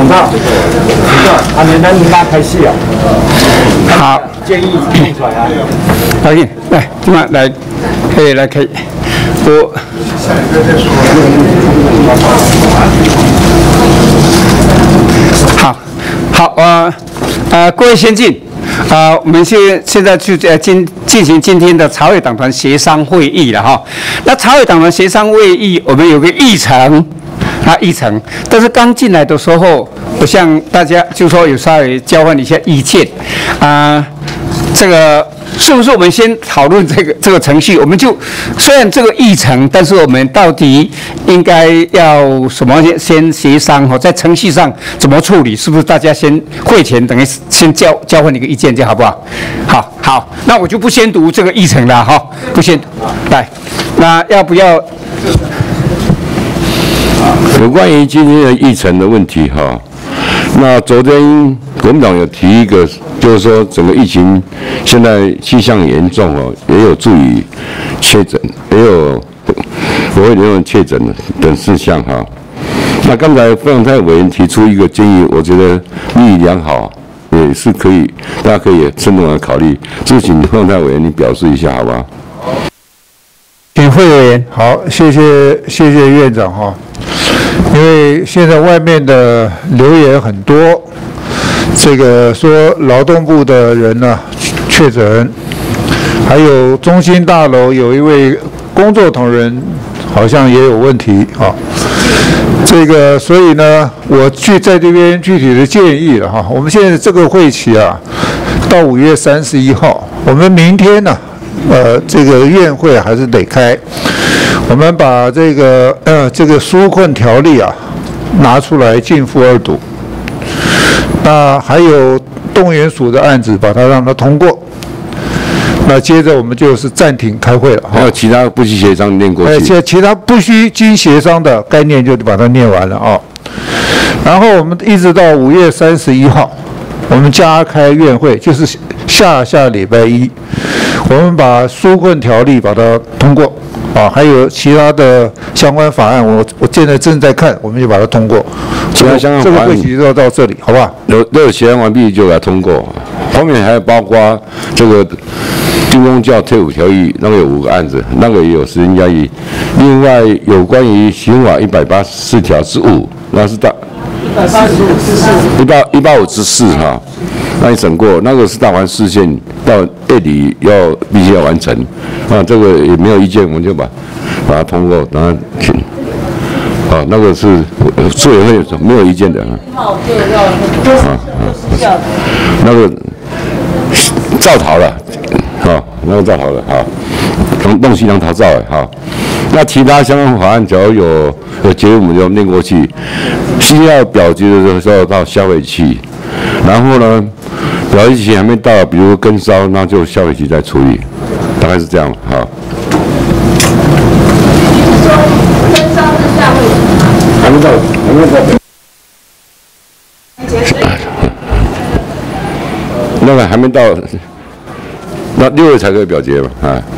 啊，你咱拉开戏啊。 好， 建议弄出来啊。 来，今晚来，可以来开。我。好，各位先进。我们现在去进行今天的朝野党团协商会议了哈。那朝野党团协商会议，我们有个议程，但是刚进来的时候，我向大家就说有稍微交换一下意见，这个是不是我们先讨论这个程序？我们就虽然这个议程，但是我们到底应该要什么先协商哈，在程序上怎么处理？是不是大家先会前等于先交换一个意见，这样好不好？好，那我就不先读这个议程了哈，不先来，那要不要？ 有关于今天的议程的问题哈，那昨天国民党有提一个，就是说整个疫情现在气象严重哦，也有助于确诊，也有国会联盟确诊等事项哈。那刚才费鸿泰委员提出一个建议，我觉得立意良好，也是可以，大家可以慎重的考虑。就请费鸿泰委员你表示一下好不好？ 请费委员，好，谢谢院长哈。因为现在外面的留言很多，这个说劳动部的人呢确诊，还有中心大楼有一位工作同仁好像也有问题啊。这个所以呢，我在这边具体的建议了哈。我们现在这个会期啊，到5月31号，我们明天呢，这个院会还是得开。我们把这个纾困条例啊拿出来进复2读，那还有动员署的案子，把它让它通过。那接着我们就是暂停开会了。 还有其他不需协商念过去。 其他不需经协商的概念就把它念完了啊。然后我们一直到5月31号，我们加开院会，就是下礼拜1，我们把纾困条例把它通过。还有其他的相关法案，我现在正在看，我们就把它通过。 其他相关法案， 这个会期就到这里，好不好？ 有协商完毕就给它通过。后面还有包括这个军公教退伍条例，那个有5个案子，那个也有时间压抑。另外有关于刑法184条之5，那是185之4哈。那你审过，那个是大环视线到月底必须要完成，这个也没有意见，我们就把它通过，然后请，那个是促委会没有意见的那个造逃了，那个造逃了，东西能逃造的，那其他相关法案只要有结论，我们就念过去。需要表决的时候到消费期，然后呢，表决期还没到，比如跟烧，那就消费期再处理，大概是这样。好。 跟烧是下会期吗？ 还没到。那个还没到，那6月才可以表决嘛，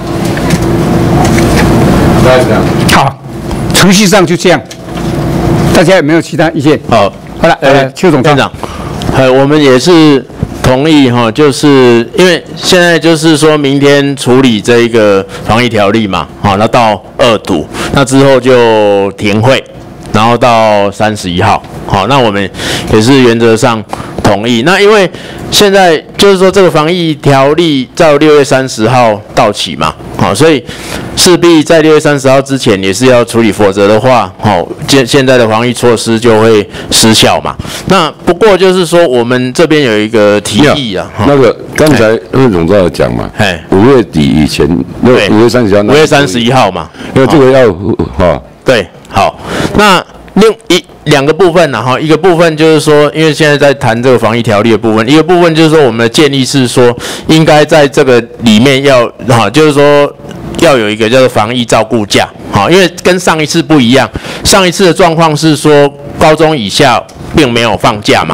大概是这样。 好，程序上就这样。大家有没有其他意见？好了，邱总院长， 我们也是同意哈，就是因为现在就是说明天处理这一个防疫条例嘛，好，那到2读，那之后就停会，然后到31号，好，那我们也是原则上同意。那因为现在就是说这个防疫条例到6月30号到期嘛，好，所以势必在6月30号之前也是要处理，否则的话，现在的防疫措施就会失效嘛。那不过就是说，我们这边有一个提议啊， 那个刚才魏总都有讲嘛，5月底以前，5月30号，5 月31号嘛， 因为这个要对，好，那两个部分呢，一个部分就是说，因为现在在谈这个防疫条例的部分，一个部分就是说，我们的建议是说，应该在这个里面就是说要有一个叫做防疫照顾假，因为跟上一次不一样，上一次的状况是说高中以下并没有放假嘛，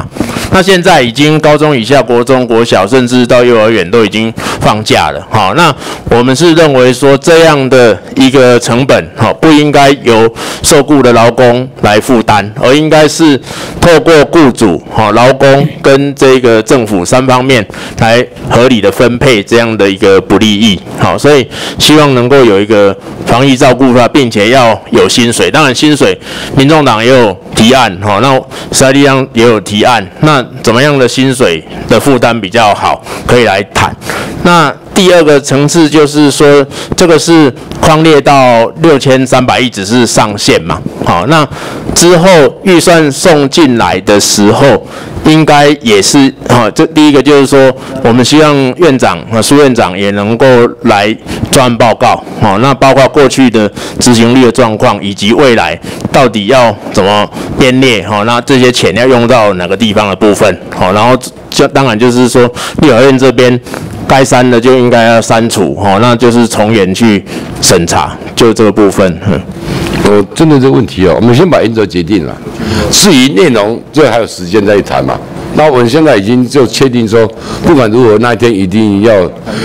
那现在已经高中以下、国中、国小，甚至到幼儿园都已经放假了。好，那我们是认为说这样的一个成本，好，不应该由受雇的劳工来负担，而应该是透过雇主、好劳工跟这个政府3方面来合理的分配这样的一个不利益。好，所以希望能够有一个防疫照顾法，并且要有薪水。当然，薪水民众党也有提案，好，那时代力量也有提案。那怎么样的薪水的负担比较好，可以来谈。那第二个层次就是说，这个是匡列到6300亿只是上限嘛，好，那之后预算送进来的时候，应该也是，这第一个就是说，我们希望院长和苏院长也能够来专案报告，那包括过去的执行率的状况，以及未来到底要怎么编列，那这些钱要用到哪个地方的部分，然后当然就是说，立法院这边该删的就应该要删除，那就是从严去审查，就这个部分。 针对这个问题我们先把原则决定了，至于内容，这还有时间再谈嘛。那我们现在已经就确定说，不管如何，那一天一定要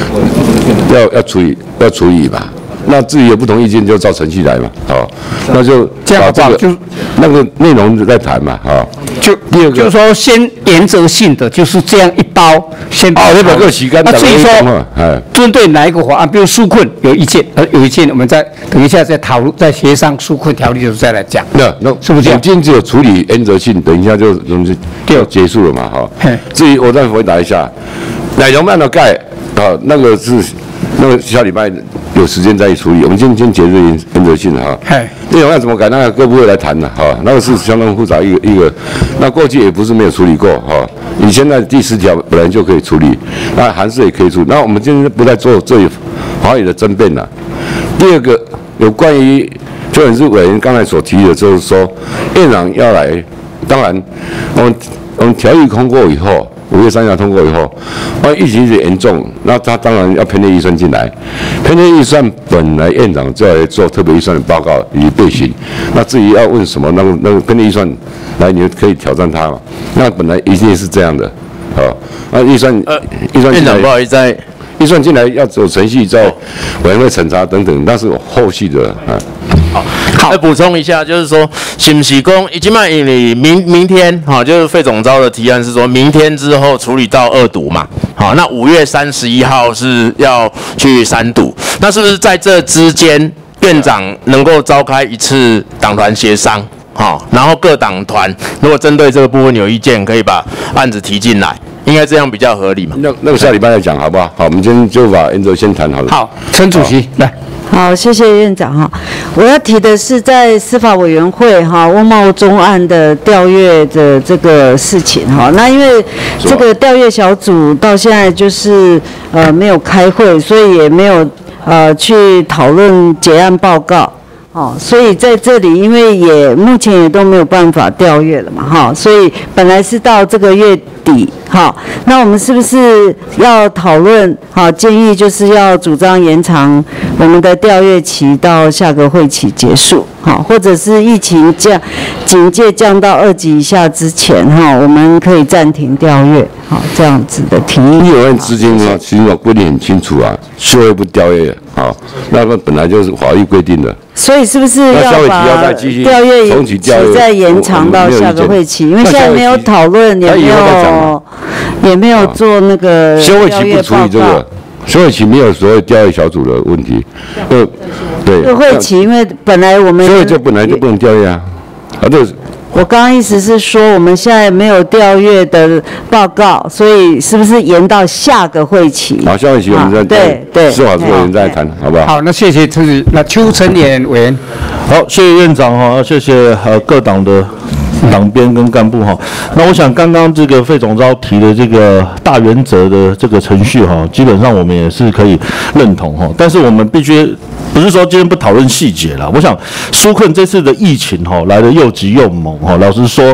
处理嘛。那至于有不同意见，就照程序来嘛，好，那就这样吧，就那个内容再谈嘛，好。 就第二个就是说，先原则性的就是这样一包，先包。 那把个时间， 那至于说针对哪一个法案，比如纾困有意见，有意见，我们再等一下再讨论，再协商纾困条例的时候再来讲。那是不是这样？ 今天只有处理原则性，等一下就结束了嘛，哈。至于我再回答一下，奶油慢的钙那个是那个下礼拜有时间再处理，我们先解决原则性的哈。内容要怎么改，那个各部会来谈的哈，那个是相当复杂一个。那过去也不是没有处理过哈，你现在第10条本来就可以处理，那函释也可以处理。那我们今天不再做这法语的争辩了。第二个有关于就很是委员刚才所提的，就是说院长要来，当然我们条例通过以后。5月3日通过以后，疫情是严重，那他当然要编列预算进来。编列预算本来院长就来做特别预算的报告以备询。那至于要问什么，那个编列预算来，你可以挑战他嘛。那本来一定是这样的，那预算院长不好意思， 预算进来要走程序，在委员会审查等等，那是后续的好，再补充一下，就是说，是不是说，已经嘛，因为明天就是费总召的提案是说，明天之后处理到2读嘛，好，那5月31号是要去3读，那是不是在这之间，院长能够召开一次党团协商，然后各党团如果针对这个部分有意见，可以把案子提进来，应该这样比较合理嘛？ 那个下礼拜再讲好不好？好，我们今天就把原则先谈好了。 好，陈主席来。 好，谢谢院长哈。我要提的是在司法委员会翁茂忠案的调阅的这个事情哈。那因为这个调阅小组到现在就是没有开会，所以也没有去讨论结案报告。所以在这里，因为目前也都没有办法调阅了嘛，所以本来是到这个月底，那我们是不是要讨论？建议就是要主张延长我们的调阅期到下个会期结束，或者是疫情警戒降到2级以下之前，我们可以暂停调阅，这样子的提议。 立法院资金其实规定很清楚啊，修会不调阅，那个本来就是法律规定的。 所以是不是要把调阅期再延长到下个会期？因为现在没有讨论，也没有做那个休会期不处理这个，休会期没有所谓调阅小组的问题。对。 休会期，因为本来我们休会就本来就不能调阅啊，对。 我刚刚意思是说，我们现在没有调阅的报告，所以是不是延到下个会期？ 好，下个会期我们再对司法委员再谈，好不好？ 好，那谢谢陈主席，那邱成年委员。 好，谢谢院长谢谢各党的党编跟干部那我想刚刚这个费总召提的这个大原则的这个程序基本上我们也是可以认同但是我们必须。不是说今天不讨论细节啦，我想纾困这次的疫情来得又急又猛老实说，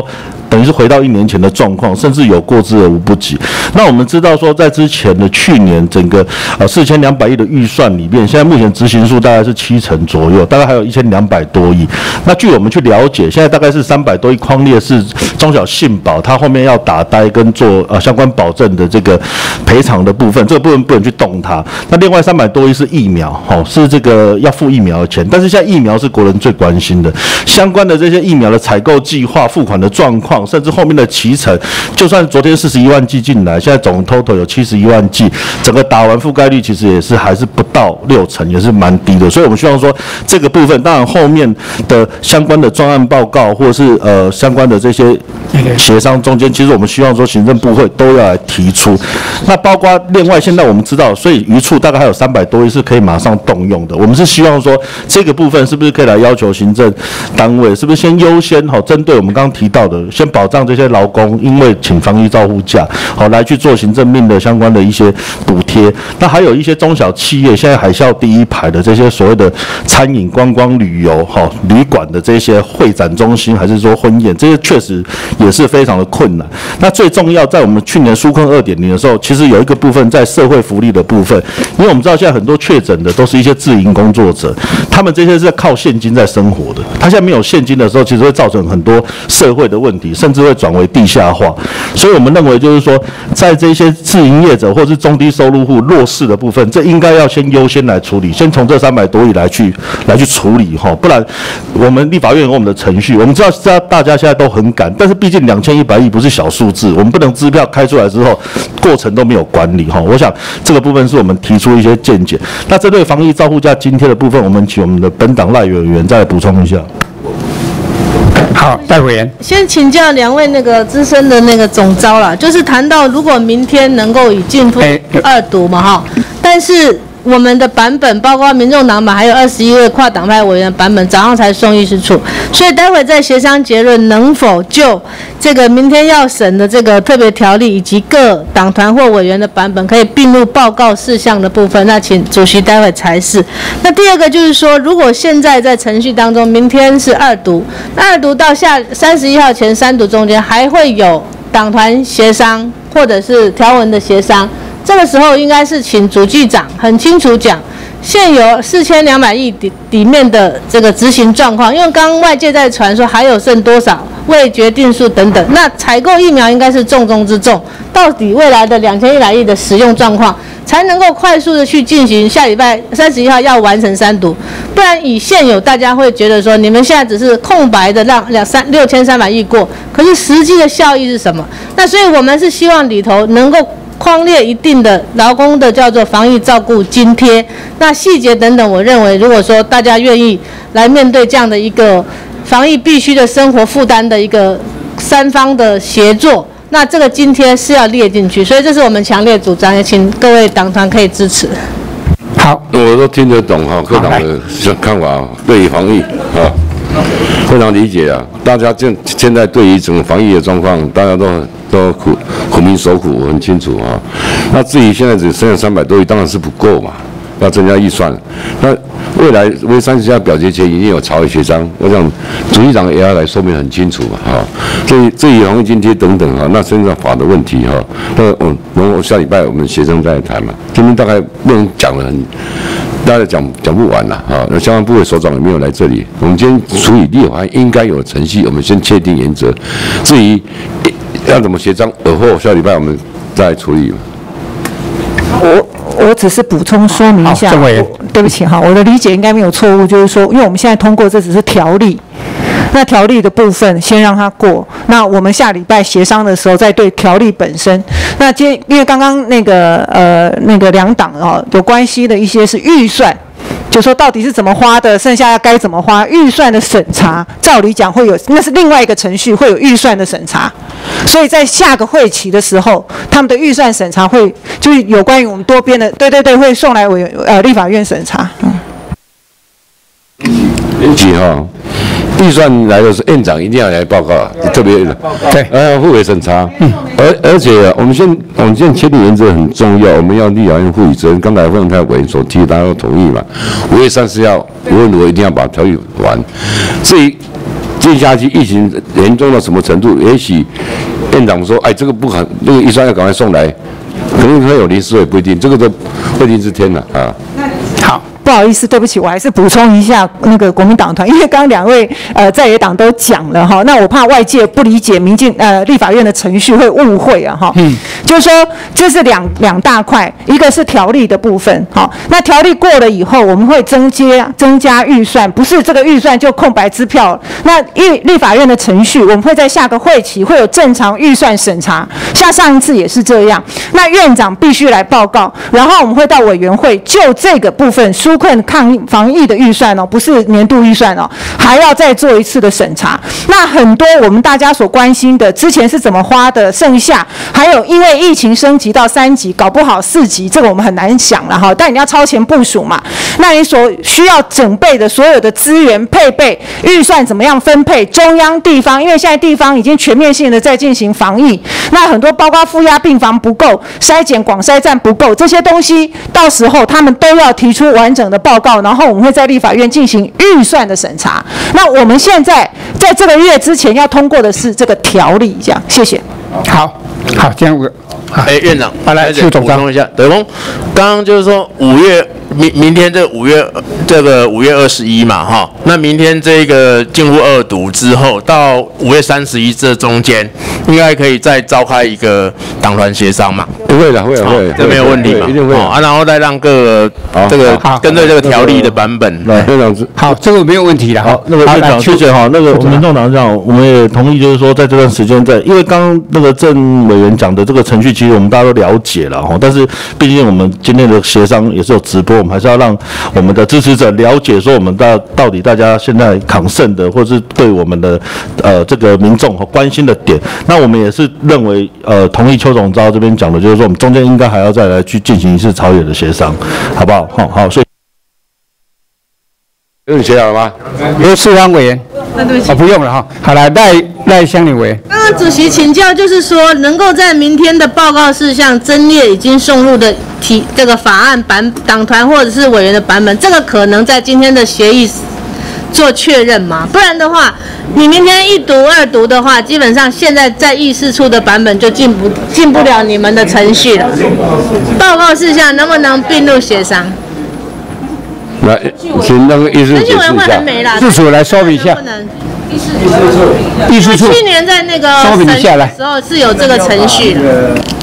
等于是回到1年前的状况，甚至有过之而无不及。那我们知道说，在之前的去年整个4200亿的预算里面，现在目前执行数大概是70%左右，大概还有1200多亿。那据我们去了解，现在大概是300多亿匡列是中小信保，它后面要打呆跟做相关保证的这个赔偿的部分，这个部分不能去动它。那另外300多亿是疫苗，是这个要付疫苗的钱，但是现在疫苗是国人最关心的，相关的这些疫苗的采购计划、付款的状况，甚至后面的期程，就算昨天41万剂进来，现在总 total 有71万剂，整个打完覆盖率其实也是还是不到60%，也是蛮低的。所以我们希望说这个部分，当然后面的相关的专案报告或者是相关的这些协商中间，其实我们希望说行政部会都要来提出。那包括另外现在我们知道，所以渔处大概还有300多亿是可以马上动用的。我们是希望说这个部分是不是可以来要求行政单位，是不是先优先针对我们刚刚提到的，先保障这些劳工因为请防疫照护假来去做行政命的相关的一些补贴。那还有一些中小企业，现在海啸第一排的这些所谓的餐饮、观光、旅游旅馆的这些会展中心，还是说婚宴，这些确实也是非常的困难。那最重要，在我们去年纾困2.0的时候，其实有一个部分在社会福利的部分，因为我们知道现在很多确诊的都是一些自营工作者，他们这些是在靠现金在生活的，他现在没有现金的时候，其实会造成很多社会的问题，甚至会转为地下化。所以我们认为就是说，在这些自营业者或是中低收入户弱势的部分，这应该要先优先来处理，先从这300多亿来去处理不然我们立法院有我们的程序，我们知道大家现在都很赶，但是毕竟2100亿不是小数字，我们不能支票开出来之后过程都没有管理我想这个部分是我们提出一些见解。那针对防疫照护假津贴的部分，我们请我们的本党赖委员再来补充一下。 好，戴委员， 先请教2位那个资深的那个总召啦，就是谈到如果明天能够以进入2读嘛但是我们的版本包括民众党版还有21位跨党派委员的版本早上才送议事处，所以待会在协商结论能否就这个明天要审的这个特别条例以及各党团或委员的版本可以并入报告事项的部分，那请主席待会裁示。那第二个就是说，如果现在在程序当中明天是2读，那2读到下31号前3读中间还会有党团协商或者是条文的协商，这个时候应该是请主计长很清楚讲现有4200亿里面的这个执行状况，因为刚刚外界在传说还有剩多少未决定数等等，那采购疫苗应该是重中之重，到底未来的2100亿的使用状况才能够快速的去进行下礼拜31号要完成3读，不然以现有大家会觉得说你们现在只是空白的让6300亿过，可是实际的效益是什么？那所以我们是希望里头能够匡列一定的劳工的叫做防疫照顾津贴，那细节等等，我认为如果说大家愿意来面对这样的一个防疫必须的生活负担的一个3方的协作，那这个津贴是要列进去，所以这是我们强烈主张，也请各位党团可以支持。 好， 我都听得懂各党的看法对于防疫非常理解大家现在对于整个防疫的状况，大家都苦民所苦，我很清楚那至于现在只剩下300多亿，当然是不够嘛，要增加预算。那未来为30下表决前一定有朝野协商，我想主席长也要来说明很清楚嘛至于防疫津贴等等那身上法的问题那我下礼拜我们协商再来谈嘛。今天大概不能讲得很。大家讲不完了那相关部委首长也没有来这里。我们今天处理立法案应该有的程序，我们先确定原则。至于要怎么协商，而后下礼拜我们再来处理。 我只是补充说明一下，对不起我的理解应该没有错误，就是说，因为我们现在通过这只是条例。那条例的部分先让它过，那我们下礼拜协商的时候再对条例本身。那因为刚刚那个2党有关系的一些是预算，就说到底是怎么花的，剩下该怎么花，预算的审查，照理讲会有，那是另外一个程序，会有预算的审查。所以在下个会期的时候，他们的预算审查会就是有关于我们多边的，对，会送来立法院审查。 预算来的时候，院长一定要来报告特别对，互为审查。而且我们现在确定原则很重要，我们要立法院负起责任。刚才凤泰委员所提，大家都同意嘛。5月30号无论如何一定要把条例完。至于接下去疫情严重到什么程度，也许院长说，哎，这个不可，这个预算要赶快送来，可能会有临时也不一定，这个都会定是天了啊。 好。不好意思，对不起，我还是补充一下那个国民党团，因为刚刚2位在野党都讲了哈，那我怕外界不理解立法院的程序会误会啊哈。就是说这是两大块，一个是条例的部分，好，那条例过了以后，我们会增加预算，不是这个预算就空白支票。那立法院的程序，我们会在下个会期会有正常预算审查，像上一次也是这样。那院长必须来报告，然后我们会到委员会就这个部分纾困防疫的预算哦，不是年度预算哦，还要再做一次的审查。那很多我们大家所关心的，之前是怎么花的，剩下还有因为疫情升级到3级，搞不好4级，这个我们很难想了哈。但你要超前部署嘛，那你所需要准备的所有的资源配备、预算怎么样分配，中央地方，因为现在地方已经全面性的在进行防疫，那很多包括负压病房不够、筛检广筛站不够，这些东西到时候他们都要提出完整的报告，然后我们会在立法院进行预算的审查。那我们现在在这个月之前要通过的是这个条例，这样，谢谢。 好，这样院长， 来，副总补充一下，德峰，刚刚就是说明天这5月21嘛，哈，那明天这个进入2读之后，到5月31这中间，应该可以再召开一个党团协商嘛？ 会的， 这没有问题嘛？ 一定会啊，然后再让各个这个跟对这个条例的版本， 院长好，这个没有问题了。 好，那个院长，谢谢哈。那个民众党长，我们也同意，就是说在这段时间因为刚刚那个郑委员讲的这个程序，其实我们大家都了解了哈。但是毕竟我们今天的协商也是有直播，我们还是要让我们的支持者了解说我们到底大家现在抗胜的，或是对我们的这个民众关心的点。那我们也是认为同意邱总召这边讲的，就是说我们中间应该还要再来去进行一次朝野的协商，好不好？好，所以有你写好了吗？ 由世芳委员。 对不起， 不用了哈。好了，赖香林委员。 刚刚主席请教，就是说能够在明天的报告事项增列已经送入的这个法案党团或者是委员的版本，这个可能在今天的协议做确认吗？不然的话，你明天1读2读的话，基本上现在在议事处的版本就进不了你们的程序了。报告事项能不能并入协商？ 来，请那个议事解释一下。 自主来说明一下。议事处去年在那个说明下来时候是有这个程序的。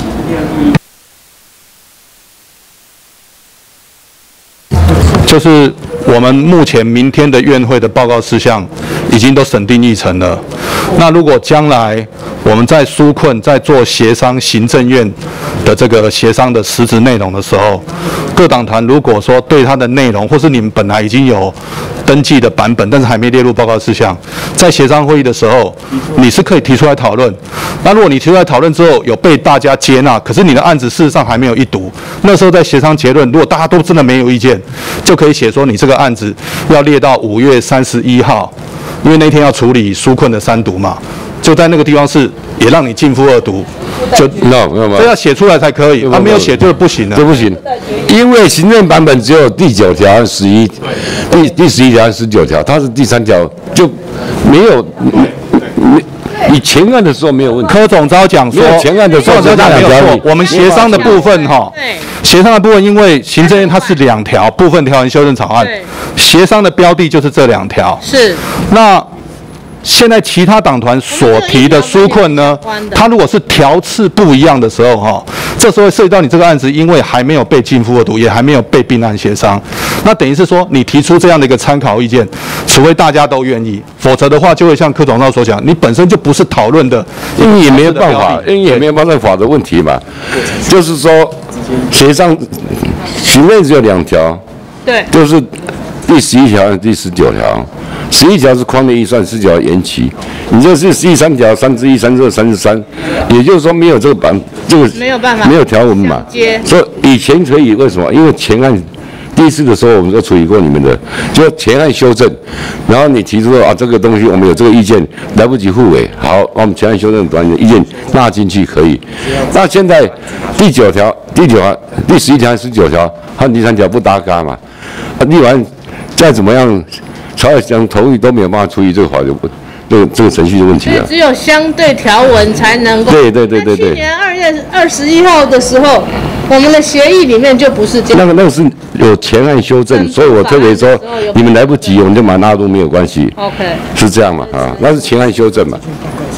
就是我们目前明天的院会的报告事项已经都审定议程了。那如果将来我们在纾困在做协商行政院的这个协商的实质内容的时候，各党团如果说对它的内容，或是你们本来已经有登记的版本，但是还没列入报告事项，在协商会议的时候，你是可以提出来讨论。那如果你提出来讨论之后有被大家接纳，可是你的案子事实上还没有1读，那时候在协商结论，如果大家都真的没有意见，就可以写说你这个案子要列到5月31号，因为那天要处理纾困的3读嘛，就在那个地方是也让你进赴2读，就这要写出来才可以，没有写就不行了， 这不行，因为行政版本只有第9条和11，第11条和19条，它是第3条就没有。你前案的时候没有问题， 柯总召讲说， 前案的时候是那2条， 我们协商的部分哈，协商的部分因为行政院它是2条部分条文修正草案，协商的标的就是这2条， 是那。现在其他党团所提的纾困呢，它如果是条次不一样的时候哈，这时候涉及到你这个案子，因为还没有被进赴2读，也还没有被并案协商，那等于是说你提出这样的一个参考意见，除非大家都愿意，否则的话就会像柯总召所讲，你本身就不是讨论的， 因为也没有办法，因为也没有办法的问题嘛，就是说协商行政只有2条， 对， 就是第11条和第19条。11条是框列预算，19条延期，你这是13条31、32、33，也就是说没有这个这个没有办法， 没有条文嘛。所以以前可以，为什么？因为前案第一次的时候我们就处理过你们的，就前案修正，然后你提出了这个东西我们有这个意见，来不及复委，好，我们前案修正把你的意见纳进去可以。那现在第11条和19条和第3条不搭嘎嘛？立完再怎么样。朝野想同意都没有办法处理这个法律这个程序的问题啊。 只有相对条文才能够。 对。 去年2月21号的时候，我们的协议里面就不是这样。 那个是有前案修正，所以我特别说你们来不及，我们就把它纳入没有关系。 OK。 是这样嘛？啊，那是前案修正嘛。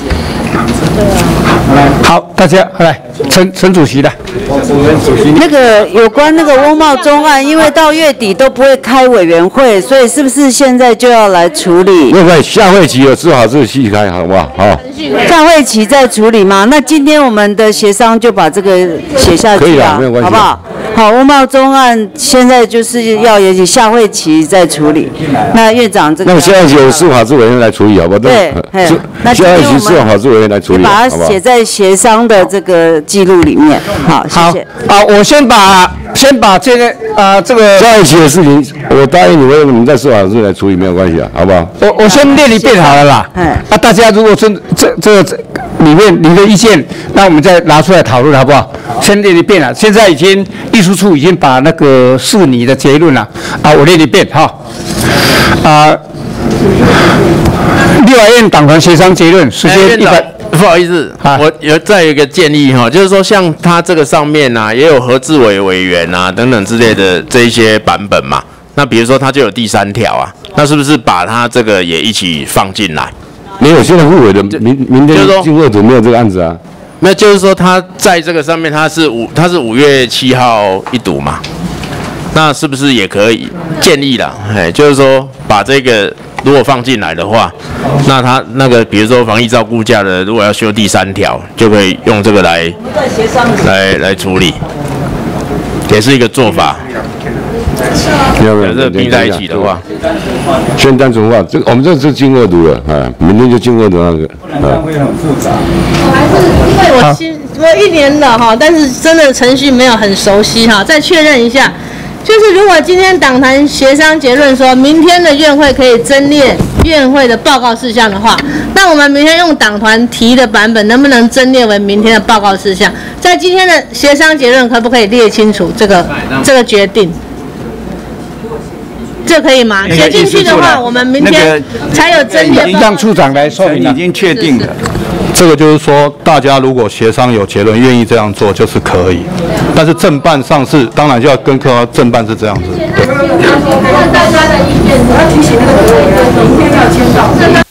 好，大家来，陈主席的。 那个有关那个翁茂忠案，因为到月底都不会开委员会，所以是不是现在就要来处理？ 那会下会期有治好这个细开，好不好？好。 下会期再处理吗？那今天我们的协商就把这个写下去了， 没有关系， 好不好？好，翁茂忠案现在就是要也许下会期再处理。那院长这个， 那我现在由司法制委员来处理，好不好？ 对，那下会期司法制委员来处理， 把它写在协商的这个记录里面。好，谢谢。 好，我先把这个下会期的事情，我答应你们在司法制来处理，没有关系啊，好不好？ 我先念一遍好了啦。大家如果这里面你的意见，那我们再拿出来讨论，好不好？先念一遍了。现在秘书处已经把那个是你的结论了我念一遍哈。立法院党团协商结论，时间100。 不好意思，我再有一个建议哈，就是说像他这个上面啊，也有何志伟委员啊等等之类的这一些版本嘛。那比如说他就有第3条啊，那是不是把他这个也一起放进来？ 没有，现在复委的明天进2组没有这个案子啊。 那就是说他在这个上面他是5月7号一读嘛，那是不是也可以建议啦？就是说把这个如果放进来的话，那他那个比如说防疫照顾假的，如果要修第3条，就可以用这个来处理，也是一个做法。这并在一起的话， 先单纯化，我们这是进2读了明天就进2读那个会很复杂。 还是因为我1年了哈，但是真的程序没有很熟悉哈，再确认一下。就是如果今天党团协商结论说明天的院会可以增列院会的报告事项的话，那我们明天用党团提的版本能不能增列为明天的报告事项？在今天的协商结论可不可以列清楚这个决定？这可以吗？写进去的话，我们明天才有增列。 让处长来说明， 已经确定了。 这个就是说，大家如果协商有结论，愿意这样做就是可以，但是正办上是当然就要跟正办是这样子。对。 看大家的意见，我要提醒那个委员，明天要签到。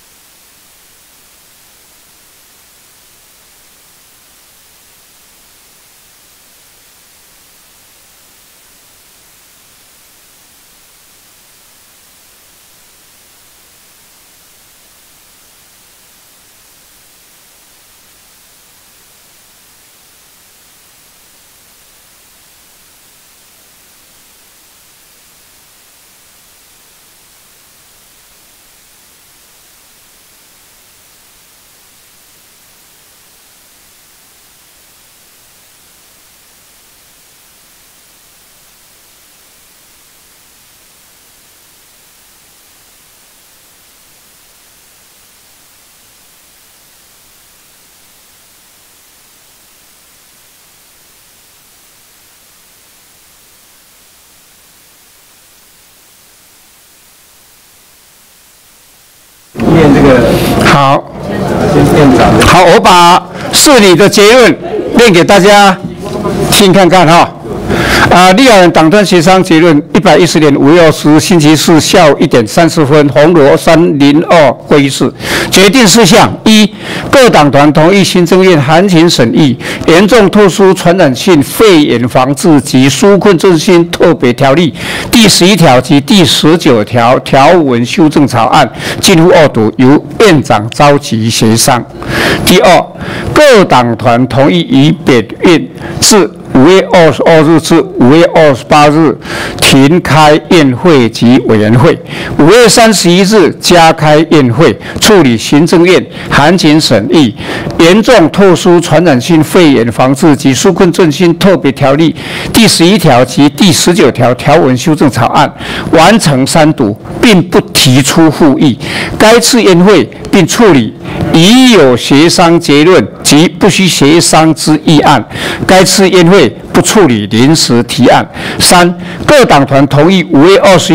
好，我把是你的结论念给大家听看看哈。立法院党团协商结论，110年5月20日星期四下午1点30分，红楼302会议室，决定事项：一、各党团同意行政院函请审议《严重特殊传染性肺炎防治及纾困振兴特别条例》第11条及第19条条文修正草案，进入2读，由院长召集协商。第二，各党团同意于本院自5月22日至5月28日停开院会及委员会，5月31日加开院会，处理行政院函请审议《严重特殊传染性肺炎防治及纾困振兴特别条例》第11条及第19条条文修正草案，完成3读，并不提出复议。该次院会并处理已有协商结论及不需协商之议案。该次院会不处理临时提案。3、各党团同意5月21日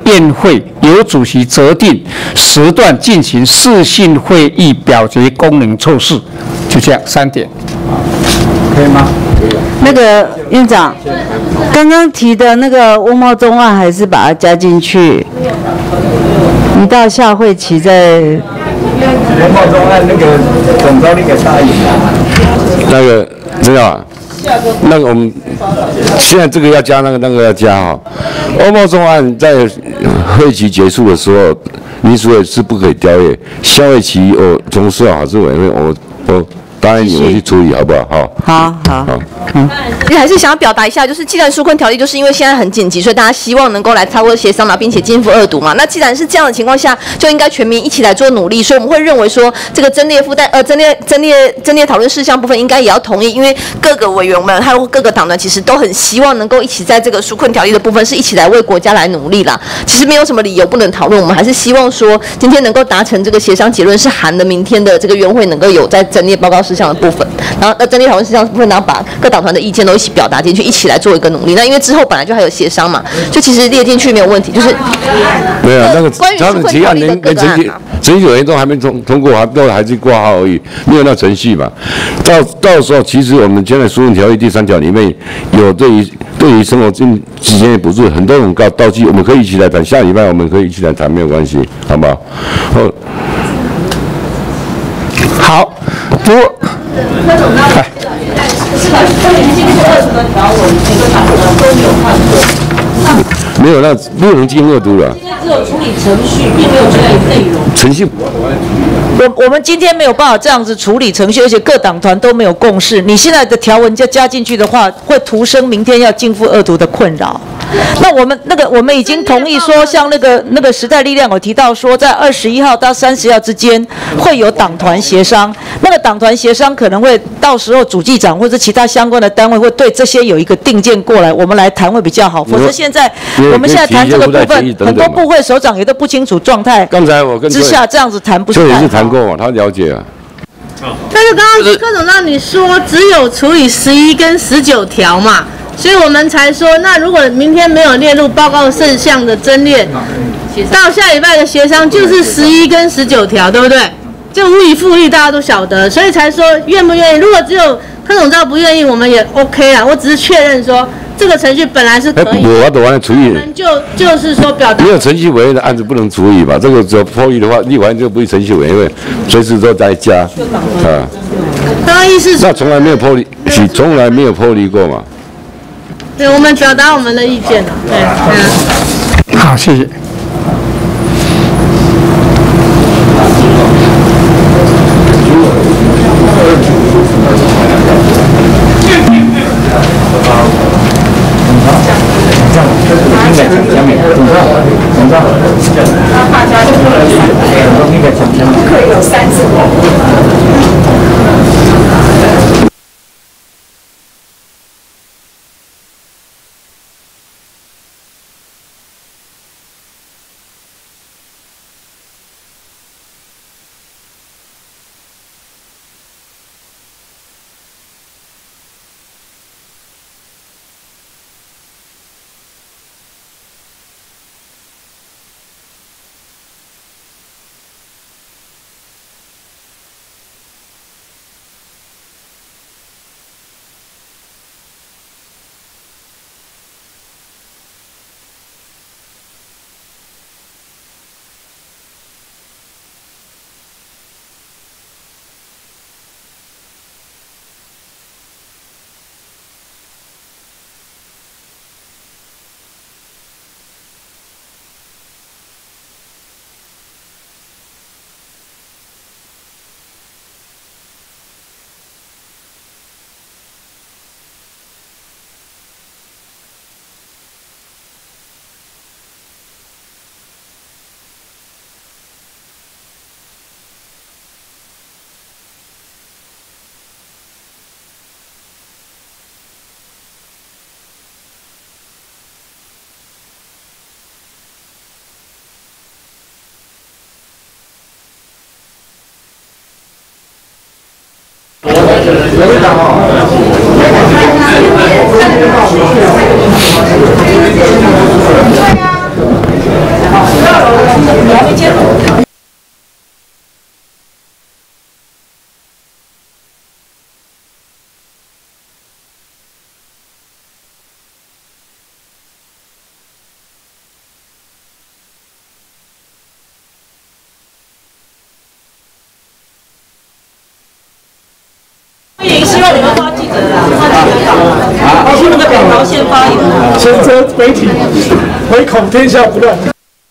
院会由主席择定时段进行视讯会议表决功能措施，就这样3点，可以吗？ 那个院长，刚刚提的那个翁茂忠案还是把它加进去，一到下会期再。 翁茂忠案那个总召你给答应了。 那个知道啊？那个我们现在这个要加，那个要加哈。翁茂忠案在会期结束的时候，民俗委是不可以调阅，下会期从司法法制委员会我答应你们去处理，好不好？ 好。 还是想要表达一下，就是既然纾困条例就是因为现在很紧急，所以大家希望能够来超过协商嘛，并且进一步2读嘛。那既然是这样的情况下，就应该全民一起来做努力。所以我们会认为说，这个增列讨论事项部分应该也要同意，因为各个委员们还有各个党团其实都很希望能够一起在这个纾困条例的部分是一起来为国家来努力啦。其实没有什么理由不能讨论，我们还是希望说今天能够达成这个协商结论，是含的明天的这个院会能够有在增列报告事项的部分，然后增列讨论事项的部分，然后把各党团的意见都一起表达进去，一起来做一个努力。那因为之后本来就还有协商嘛，就其实列进去没有问题。就是没有那个他们提案连程序委员都还没通过，都还是挂号而已，没有那程序嘛。到时候其实我们现在纾困条例第3条里面有对于生活之间的补助很多种道具，我们可以一起来谈。下礼拜我们可以一起来谈，没有关系，好不好？ 好，不过。柯总，那进入2读的条文，每个党团都没有看过。 没有，那不能进2读了。 今天只有处理程序，并没有处理内容。 程序。 我们今天没有办法这样子处理程序，而且各党团都没有共识。你现在的条文加进去的话，会徒生明天要进2读的困扰。那我们已经同意说，像那个时代力量有提到说，在21号到30号之间会有党团协商。那个党团协商可能会到时候主计长或者其他相关的单位会对这些有一个定见过来，我们来谈会比较好。否则我们现在谈这个部分，很多部会首长也都不清楚状态。 刚才我跟之下这样子谈不是也是谈过嘛，他了解啊。 但是刚刚柯总让你说只有处理11跟19条嘛。所以我们才说，那如果明天没有列入报告事项的增列，到下礼拜的协商就是11跟19条，对不对？就无以复议，大家都晓得，所以才说愿不愿意。如果只有柯总召不愿意，我们也 OK 啊。我只是确认说这个程序本来是可以。我们就是说表达。 没有程序委员的案子不能处理吧？这个只有破议的话，立法院就不是程序委员会，随时都在加啊。 刚刚意思是？ 那从来没有破例，从来没有破例过嘛。 对，我们表达我们的意见了。对， 好，谢谢。 可以有3次。 希望你们发记者啦，希望你们表条线发言。 前车媒体，唯恐天下不乱。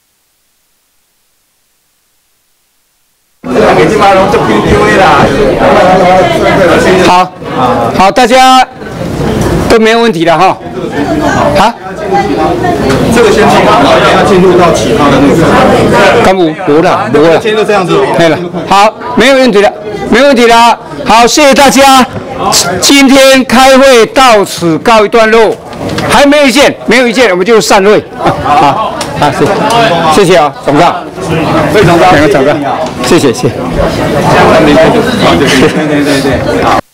好，好，大家都没有问题了哈。好， 这个先进要进入到其他的那个。 干部，无了。 今天就这样子。 对了，好，没有问题了，没问题了。好，谢谢大家。今天开会到此告一段落，还没有意见，没有意见我们就散会。好，好，谢谢啊，总召，费总召，两个总召，谢谢。对。